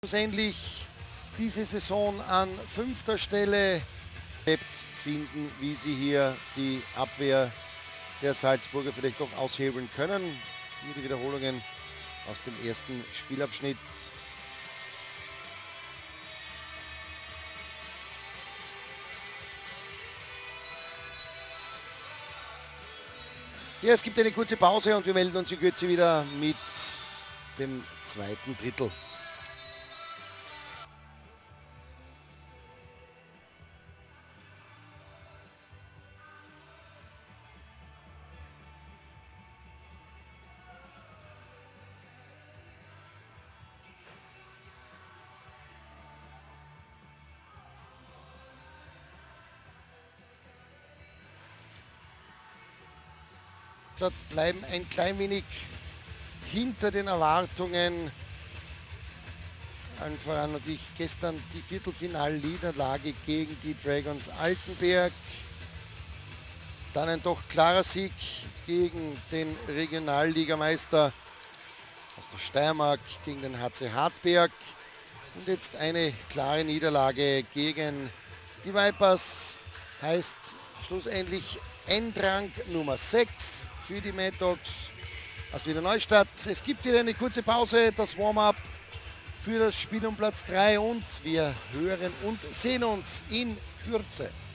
schlussendlich diese Saison an 5. Stelle finden, wie sie hier die Abwehr der Salzburger vielleicht doch aushebeln können. Hier die Wiederholungen aus dem ersten Spielabschnitt. Ja, es gibt eine kurze Pause und wir melden uns in Kürze wieder mit dem zweiten Drittel. Dort bleiben ein klein wenig hinter den Erwartungen. Allen voran natürlich gestern die Viertelfinal-Niederlage gegen die Dragons Altenberg. Dann ein doch klarer Sieg gegen den Regionalligameister aus der Steiermark, gegen den HC Hartberg. Und jetzt eine klare Niederlage gegen die Vipers. Heißt schlussendlich Endrang Nummer 6 für die Mad Dogs aus Wiener Neustadt. Es gibt wieder eine kurze Pause, das Warm-up für das Spiel um Platz 3 und wir hören und sehen uns in Kürze.